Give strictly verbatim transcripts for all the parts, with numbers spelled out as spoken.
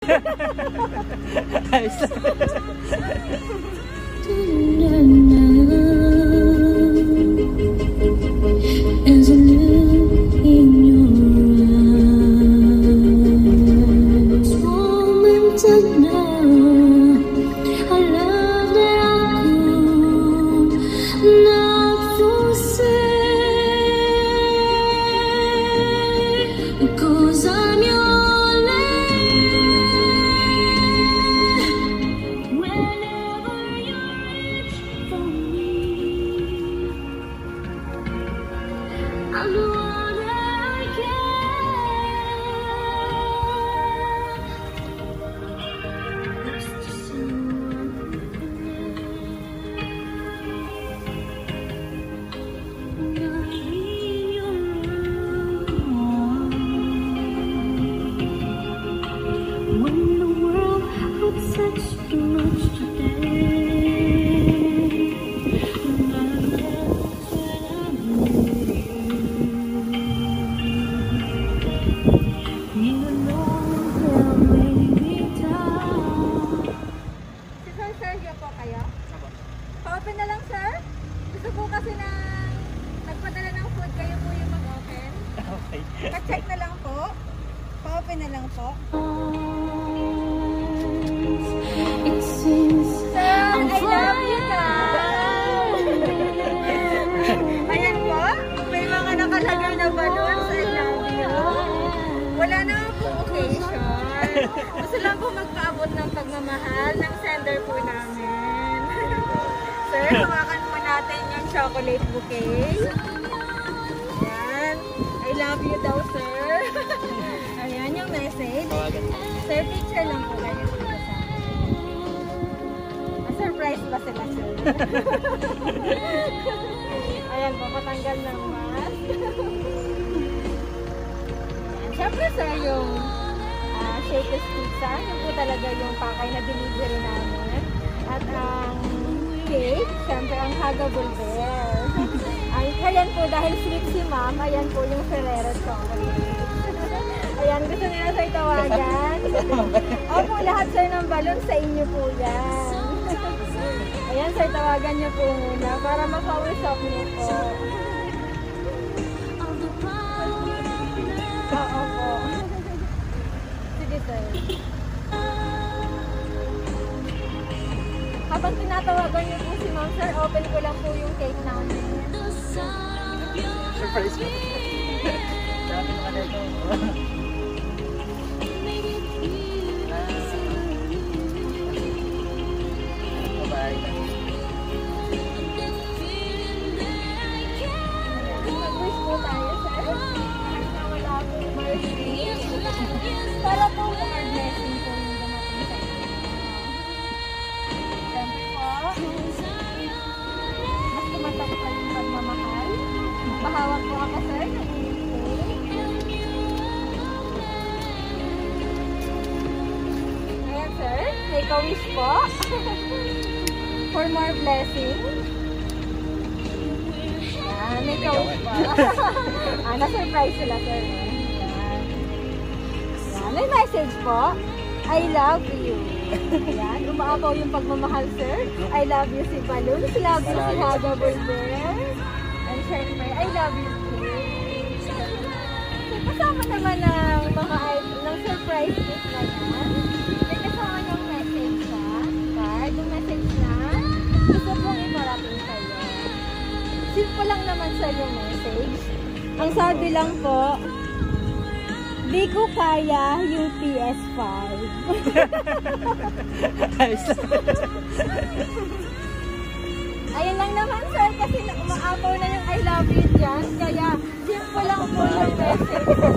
Ayos lang. As I look in your eyes, moment to know a love that I could not forsake, because I'm your lady. Whenever you reach for me, I'm the one that I can. It's just so not in your arms. When the world had said so much today, when I left when I'm with you, you alone can bring me down. Si Sir Sergio po kayo? Pa-open na lang, sir? Gusto po kasi na nagpadala ng food, kayo po yung mag-open. Okay. Pa-check na lang po. Pa-open na lang po. It seems Sir, I'm I love you guys! Ayan po, may mga nakalagay na balloons. I love you. Wala naman po occasion. Gusto lang po magpaabot ng pagmamahal ng sender po namin. Sir, hawakan po natin yung chocolate bouquet. Ayan. I love you daw, sir. Ayan yung message. Sir, picture lang po kayo dito sa akin. Ma-surprise ba sila, sir? Ayan po, patanggal ng mask. Ayan. Siyempre, sir, yung uh, Shakers Pizza, yun po talaga yung pakay na delivery namin. At ang cake, siyempre ang Hagabol Bear. Ay, ayan po, dahil sweet si ma'am, ayan po yung Ferrero chocolate. Ayan, gusto nila sa'yo tawagan. Opo, lahat sir ng balon sa inyo po yan. Ayan sir, tawagan niyo po muna para makausap niyo po. Oo po. Sige sir. Habang tinatawagan niyo po si ma'am sir, open ko lang po yung cake namin. Surprise ko. Dami mga nito. Bye-bye. Mag-wish po tayo sir. Na wala po mercy. Para po more blessing po yung dumating sa inyo. Siyempre po, mas tumatak pa yung pagmamahal. Pahawak po ako sir ng inyong ayan sir, may ka-wish po. For more blessing. Ayan, may ka-wish po. Ah, na-surprise sila sir. Ayan. Ayan, may message po. I love you. Ayan, umaapaw yung pagmamahal sir. I love you si Balloons. Love you si Hagabol Bear. And syempre, I love you too. So, kasama naman ng mga ng surprise gift na yan. May kasama yung message sa card. Yung message na gusto pong iparating sa'yo. Simple lang naman sa yung message. Ang sabi lang po, di ko kaya yung P S five. Ayos lang. Ayun lang naman sir, kasi umaapaw na yung I love you dyan. Kaya simple lang po yung message sila.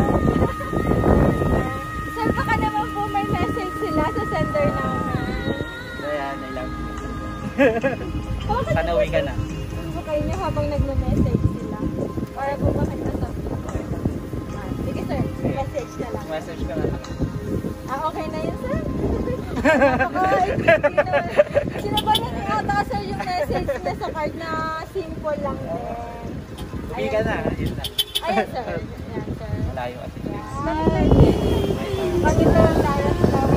Sir, baka naman po may message sila sa sender namin. Ayan, I love you. Bakit Sana uwi ka na. po kayo niyo habang nagme-message sila? Para po bakit nasabi? Ah, sige sir, message na lang. Message ka na lang. Ah, okay na yun sir? Napaka-exciting. Sinabayan niyo ata sir yung message niya sa card na simple lang din. Uwi ka na, yun lang. Ayan sir. Ayan sir. Malayo kasi. Ayan. Pag ito lang tayo sa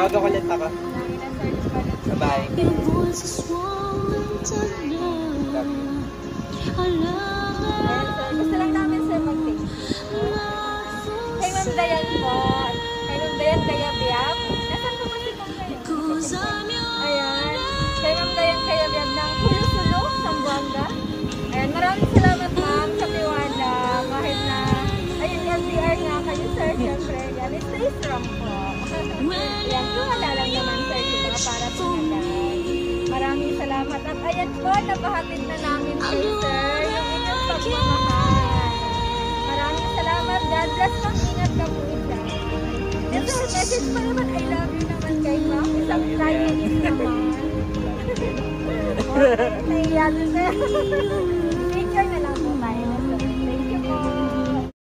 Tawag ulit ako. Lagi na sir yung balat. Bye-bye. Your voice is swollen to love. I love Ayan sir, gusto lang namin sir mag-take. Kay Ma'am Dayan po. Kay Ma'am Dayan Kayabyab. Nasaan po ba si Ma'am Dayan? Cause I'm your Ayan. Kay Ma'am Dayan Kayabyab ng Pulo-Sulo, Zamboanga. Ayan, maraming salamat ma'am sa tiwala. Kahit na, ayun, L D R nga kayo sir, syempre. Yan, stay strong po. Ayan, tiwala lang naman sir, diba? Para sa nagay. Maraming salamat. At ayan po, napahatid na namin kay sir yung inyong pagmamahal. Maraming salamat. God bless po. Ingat ka po isa. And sir, message pa naman, I love you naman kay ma'am. Isang five minutes naman. Okay, naiyan sir.